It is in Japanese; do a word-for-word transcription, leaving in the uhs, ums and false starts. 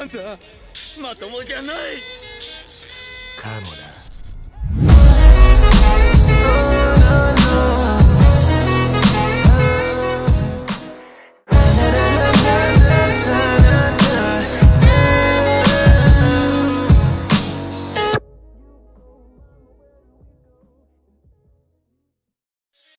あんたまともじゃない。 かもな。